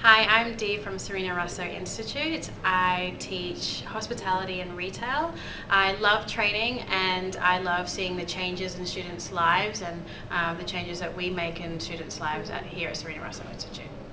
Hi, I'm Dee from Sarina Russo Institute. I teach hospitality and retail. I love training and I love seeing the changes in students' lives and the changes that we make in students' lives here at Sarina Russo Institute.